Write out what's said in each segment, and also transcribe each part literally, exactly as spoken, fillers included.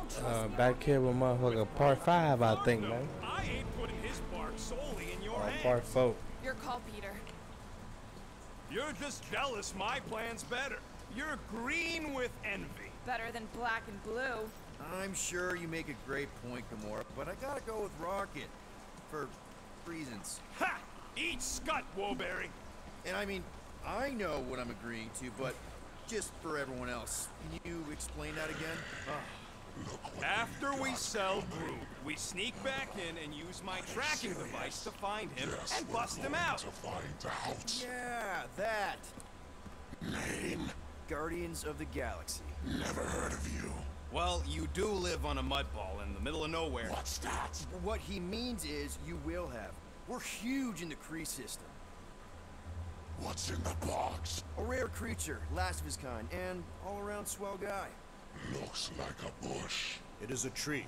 don't trust Uh, me. back here with motherfucker part five, I think, no, man. I ain't putting his bark solely in your Or hands. part four. Your call, Peter. You're just jealous my plan's better. You're green with envy. Better than black and blue. I'm sure you make a great point, Gamora, but I gotta go with Rocket. For reasons. Ha! Eat scut, Woolberry. And I mean, I know what I'm agreeing to, but just for everyone else, can you explain that again? After we sell Groot, we sneak back in and use my tracking device to find him and bust him out. To find out. Yeah, that. Name? Guardians of the Galaxy. Never heard of you. Well, you do live on a mudball in the middle of nowhere. What's that? What he means is you will have. We're huge in the Kree system. What's in the box? A rare creature, last of his kind, and all-around swell guy. Looks like a bush. It is a tree.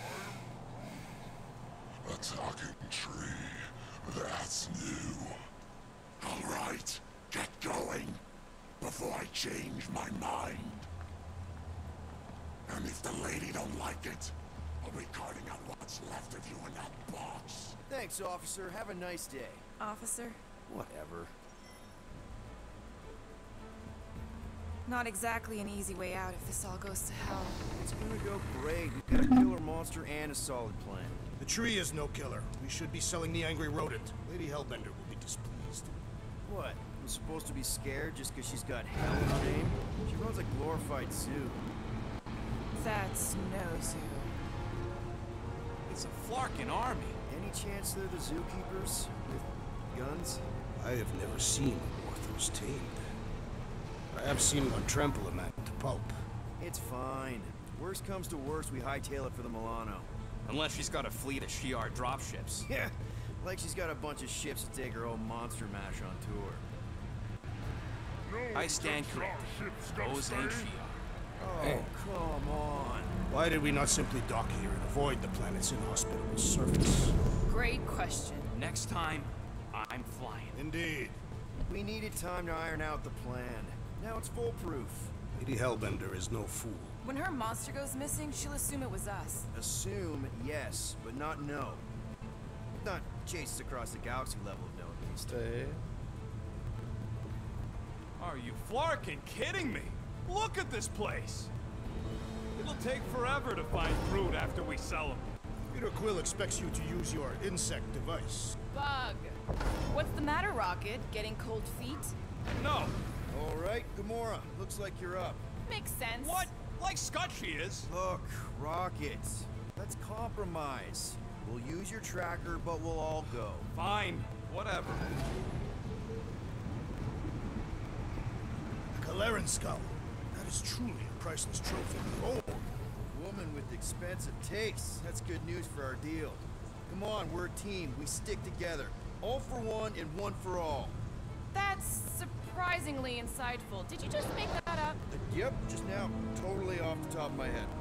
A talking tree. That's new. All right, get going before I change my mind. And if the lady don't like it, I'll be carting out what's left of you in that box. Thanks, officer. Have a nice day. Officer? Whatever. Not exactly an easy way out if this all goes to hell. It's gonna go great. We've got a killer monster and a solid plan. The tree is no killer. We should be selling the angry rodent. Lady Hellbender will be displeased. What? I'm supposed to be scared just because she's got hell in her name? She runs a glorified zoo. That's no zoo. It's a Flarkin army. Any chance they're the zookeepers? With guns? I have never seen Orthos tamed. I have seen one trample a man to pulp. It's fine. Worst comes to worst, we hightail it for the Milano. Unless she's got a fleet of Shi'ar dropships. Yeah, like she's got a bunch of ships to take her own monster mash on tour. I stand corrected. Those ain't Shi'ar. Oh, come on. Why did we not simply dock here and avoid the planet's inhospitable surface? Great question. Next time, I'm flying. Indeed. We needed time to iron out the plan. Now it's foolproof. Lady Hellbender is no fool. When her monster goes missing, she'll assume it was us. Assume yes, but not no. Not chase us across the galaxy level of no, at least. Stay. Are you Flarkin kidding me? Look at this place. It'll take forever to find Groot after we sell him. Peter Quill expects you to use your insect device. Bug. What's the matter, Rocket? Getting cold feet? No. All right, Gamora, looks like you're up. Makes sense. What? Like Scott she is. Look, Rocket, let's compromise. We'll use your tracker, but we'll all go. Fine. Whatever. A Kaleran skull. That is truly a priceless trophy. Oh, Woman with expensive tastes. That's good news for our deal. Come on, we're a team. We stick together. All for one and one for all. That's surprisingly insightful. Did you just make that up? Uh, yep, just now. Totally off the top of my head.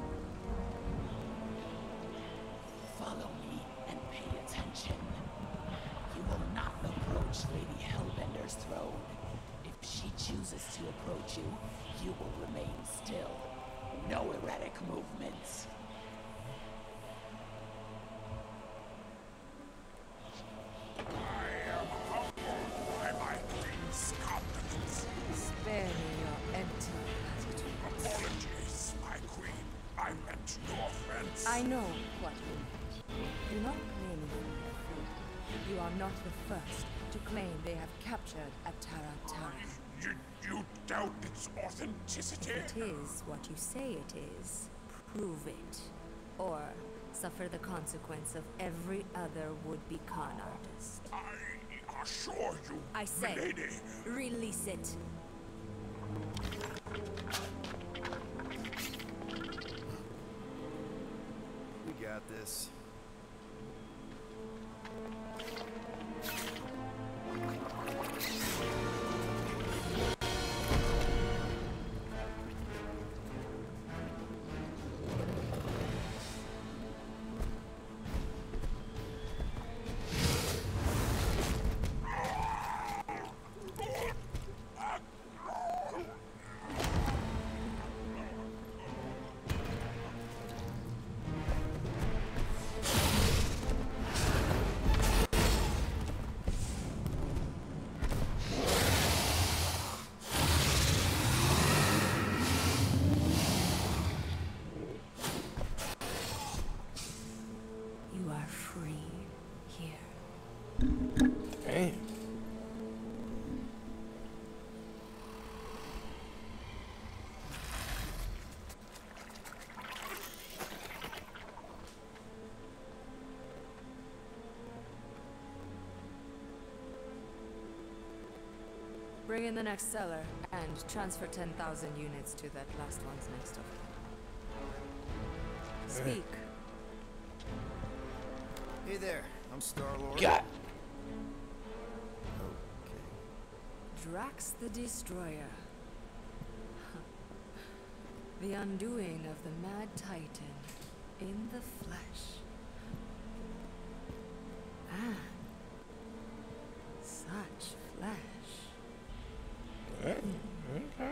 Follow me and pay attention. You will not approach Lady Hellbender's throne. If she chooses to approach you, you will remain still. No erratic movements. I am humbled by my queen's compliments. Spare me your empty platitudes. Apologies, my queen. I meant no offense. I know what you meant. Do not blame me for your food. You are not the first to claim they have captured Atara Tara. You, you doubt its authenticity? If it is what you say it is, prove it. Or suffer the consequence of every other would-be con artist. I assure you, I say, lady. release it. We got this. Bring in the next seller and transfer ten thousand units to that last one's next of kin. Speak. Hey there, I'm Star-Lord. God. Okay. Drax the Destroyer. The undoing of the Mad Titan in the flesh. Ah. Such flesh. Okay. Okay.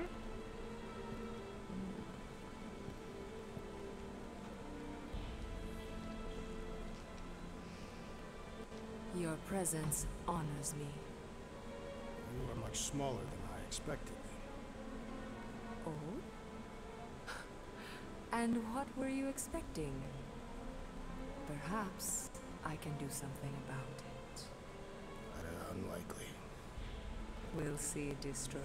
Your presence honors me. You are much smaller than I expected. Oh? And what were you expecting? Perhaps I can do something about it. But unlikely. We'll see, Destroyer.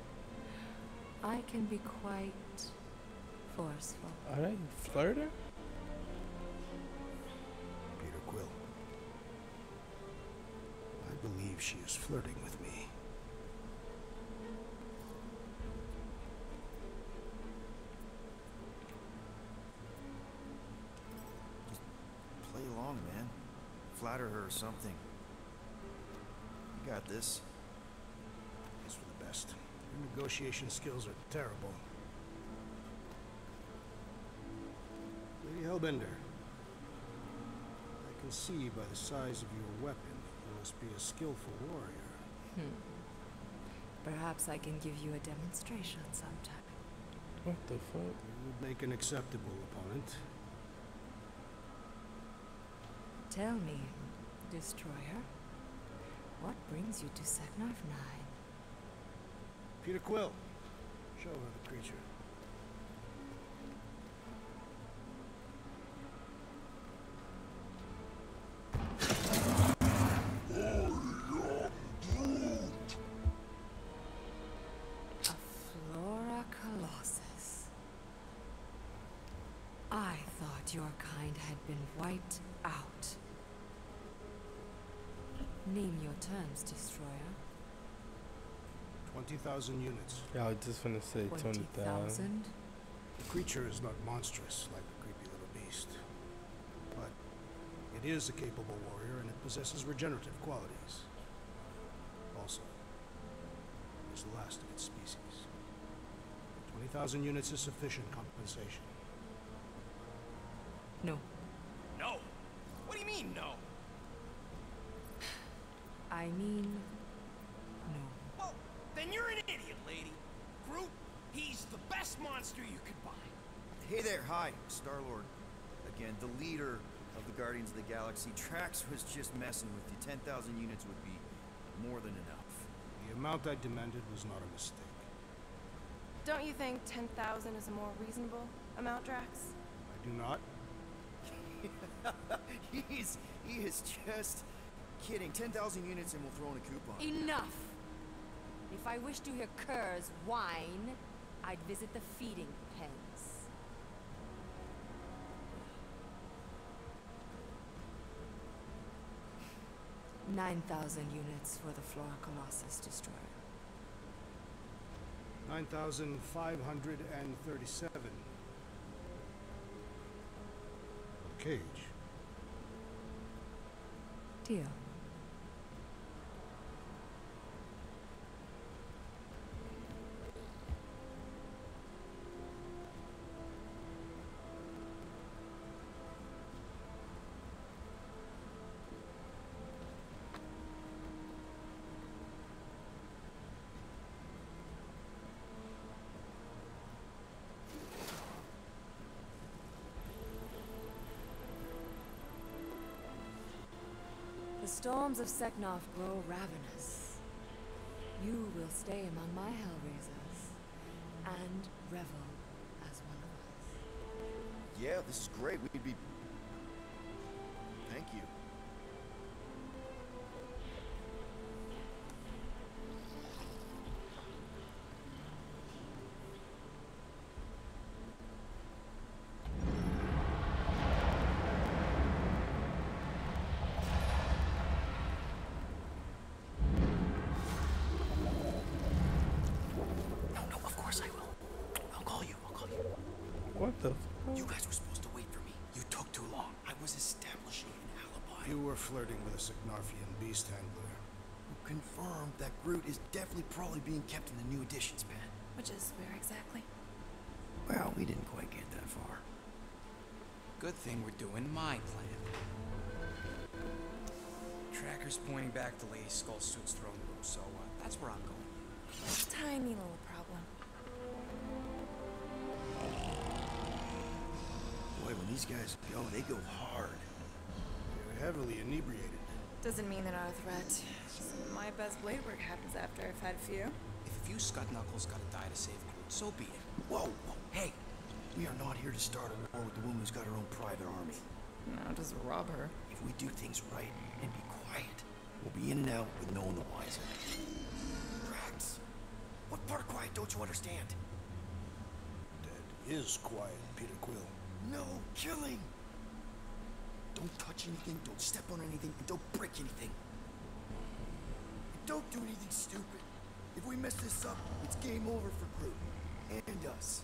I can be quite forceful. Are they flirting? Peter Quill. I believe she is flirting with me. Play along, man. Flatter her or something. You got this. It's for the best. Your negotiation skills are terrible. Lady Hellbender. I can see by the size of your weapon that you must be a skillful warrior. Hmm. Perhaps I can give you a demonstration sometime. What the fuck? You would make an acceptable opponent. Tell me, Destroyer, what brings you to Seknarf nine? Peter Quill. Show her the creature. A Flora Colossus. I thought your kind had been wiped out. Name your terms, Destroyer. Twenty thousand units. Yeah, I was just gonna say twenty thousand. The creature is not monstrous like the creepy little beast. But it is a capable warrior and it possesses regenerative qualities. Also, it is the last of its species. twenty thousand units is sufficient compensation. No. No. What do you mean, no? I mean, no. Well, then you're an idiot, lady. Groot, he's the best monster you could buy. Hey there, hi, Star-Lord. Again, the leader of the Guardians of the Galaxy. Drax was just messing with you. ten thousand units would be more than enough. The amount I demanded was not a mistake. Don't you think ten thousand is a more reasonable amount, Drax? I do not. He's, he is just kidding. ten thousand units and we'll throw in a coupon. Enough! If I wished to hear curs whine, I'd visit the feeding pens. Nine thousand units for the Flora Colossus Destroyer. nine thousand five hundred thirty-seven. Cage. Deal. The storms of Seknarf grow ravenous. You will stay among my Hellraisers and revel as one of us. Yeah, this is great. We'd be... Thank you. the You fuck? guys were supposed to wait for me. You took too long. I was establishing an alibi. You were flirting with a Signarfian beast handler. Confirmed that Groot is definitely probably being kept in the new editions pen. Which is where exactly? Well, we didn't quite get that far. Good thing we're doing my plan. Tracker's pointing back to Lady Skullsuit's throne room, so uh, that's where I'm going. Tiny little problem. Boy, when these guys go, they go hard. You're heavily inebriated. Doesn't mean they're not a threat. Some of my best blade work happens after I've had a few. If a few Scud Knuckles gotta die to save Groot, so be it. Whoa, whoa, hey! We are not here to start a war with the woman who's got her own private army. No, just rob her. If we do things right and be quiet, we'll be in and out with no one the wiser. Drax, what part of quiet don't you understand? Dead is quiet, Peter Quill. No killing! Don't touch anything, don't step on anything, and don't break anything. And don't do anything stupid. If we mess this up, it's game over for Groot. And us.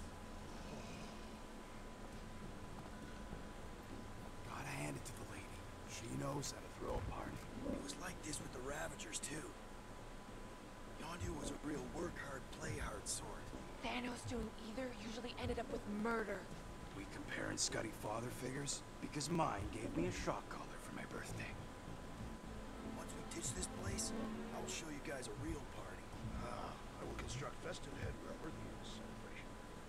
Gotta hand it to the lady. She knows how to throw a party. It was like this with the Ravagers, too. Yondu was a real work-hard, play-hard sort. Thanos doing either usually ended up with murder. We comparing Scuddy father figures? Because mine gave me a shock collar for my birthday. Once we ditch this place, I will show you guys a real party. Ah, I will construct festive headwear worthy of this celebration.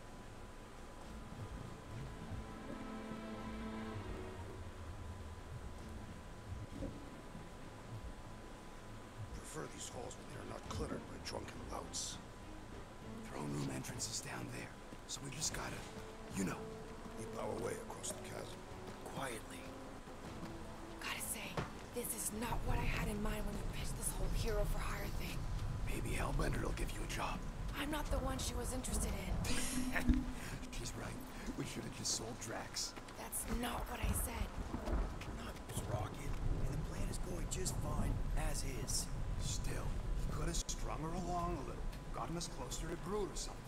Prefer these halls when they are not cluttered by drunken louts. Throne room entrance is down there, so we just gotta, you know. We plow our way across the chasm. Quietly. Gotta say, this is not what I had in mind when you pitched this whole hero for hire thing. Maybe Hellbender'll give you a job. I'm not the one she was interested in. She's right. We should have just sold Drax. That's not what I said. Not this rocket. And the plan is going just fine, as is. Still, he could have strung her along a little. Gotten us closer to Groot or something.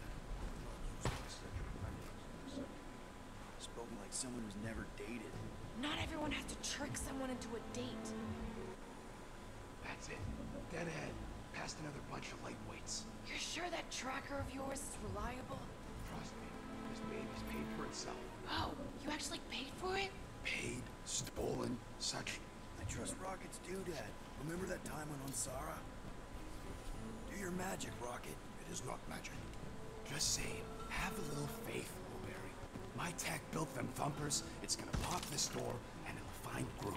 Spoken like someone who's never dated. Not everyone has to trick someone into a date. That's it. Dead ahead. Past another bunch of lightweights. You're sure that tracker of yours is reliable? Trust me, this baby's paid for itself. Oh, you actually paid for it? Paid, stolen, such. I trust Rocket's doodad. Remember that time on Ansara? Do your magic, Rocket. It is not magic. Just saying, have a little faith, Blueberry. My tech built them thumpers. It's gonna pop this door, and it'll find Groot.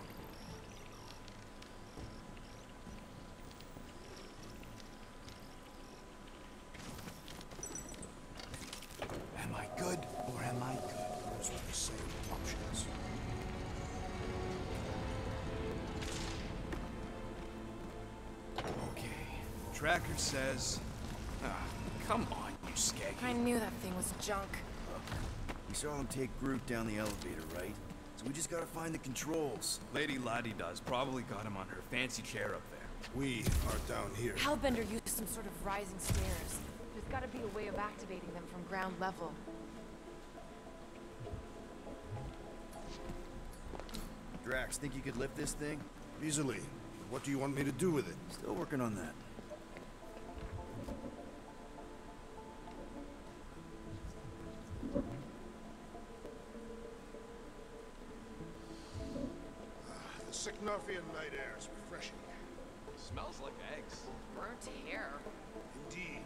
Am I good, or am I good? Those are the same options. Okay. Tracker says... Ah, come on, you skeggy. I knew that thing was junk. We saw them take Groot down the elevator, right? So we just gotta find the controls. Lady Lottie does probably got him on her fancy chair up there. We are down here. Hellbender used some sort of rising stairs. There's gotta be a way of activating them from ground level. Drax, think you could lift this thing? Easily. What do you want me to do with it? Still working on that. The Signarfian night air is refreshing. Smells like eggs. Burnt hair. Indeed.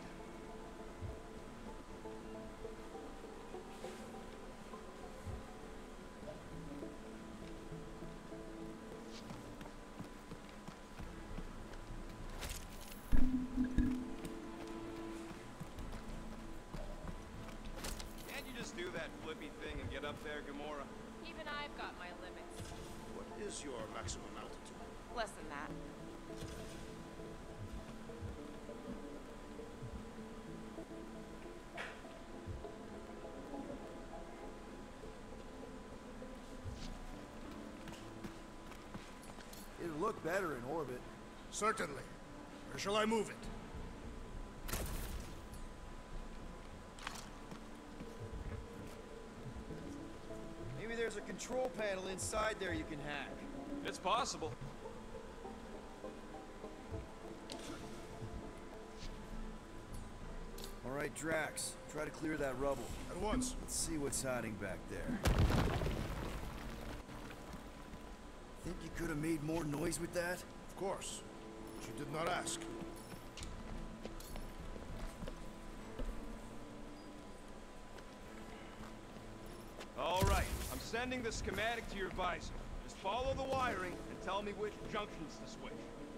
Can't you just do that flippy thing and get up there, Gamora? Even I've got my limits. What is your maximum altitude? Less than that. It'll look better in orbit. Certainly. Where shall I move it? control panel inside there you can hack. It's possible. All right, Drax, try to clear that rubble. At once. Let's see what's hiding back there. Think you could have made more noise with that? Of course. She did not ask. All right, I'm sending the schematic to your visor. Just follow the wiring and tell me which junctions to switch.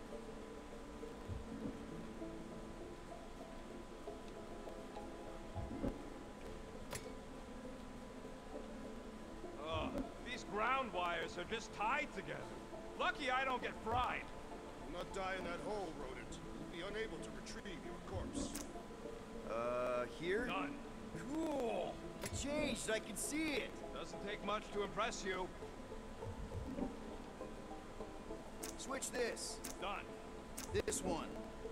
Ugh, these ground wires are just tied together. Lucky I don't get fried. Do not die in that hole, rodent. You'll be unable to retrieve your corpse. Uh, here? Done. Cool! It changed, I can see it! Doesn't take much to impress you. Switch this. Done. This one.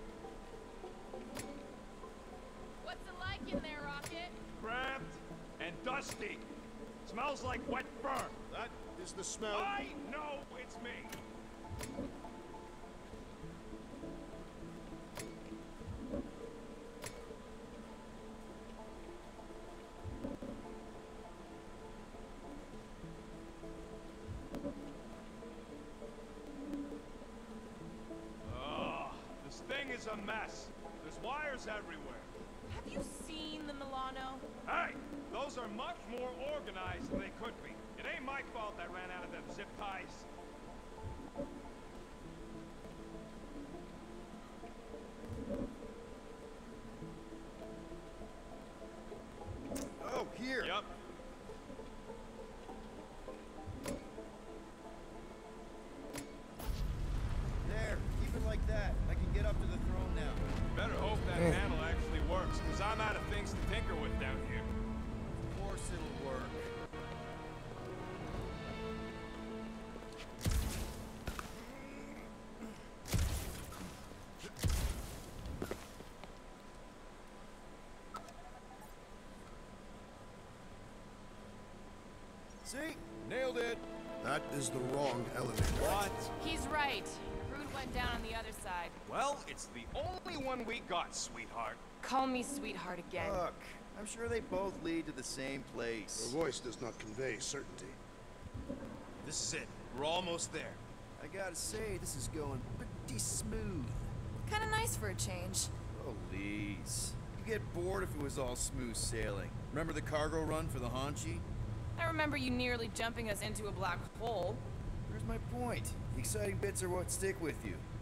What's it like in there, Rocket? Cramped and dusty. Smells like wet fur. That is the smell. I know it's me. Ugh, this thing is a mess. There's wires everywhere. Have you seen the Milano? Hey, those are much more organized than they could be. It ain't my fault I ran out of them zip ties. Oh, here! Yep. There, keep it like that. I can get up to the throne now. Better hope that panel actually works, because I'm out of things to tinker with down here. Of course it'll work. See? Nailed it! That is the wrong elevator. What? He's right. Route went down on the other side. Well, it's the only one we got, sweetheart. Call me sweetheart again. Look, I'm sure they both lead to the same place. Your voice does not convey certainty. This is it. We're almost there. I gotta say, this is going pretty smooth. Kinda nice for a change. Please. You get bored if it was all smooth sailing. Remember the cargo run for the Hanshi? I remember you nearly jumping us into a black hole. Here's my point. The exciting bits are what stick with you.